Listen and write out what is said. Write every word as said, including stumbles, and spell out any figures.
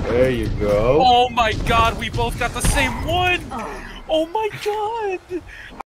There you go. Oh my god, we both got the same one! Oh my god!